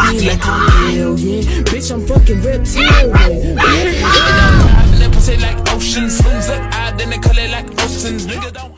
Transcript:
like I'm alien. Bitch, I'm fucking reptilian. Pussy like oceans, spoons up out, then they call it like oceans. Nigga don't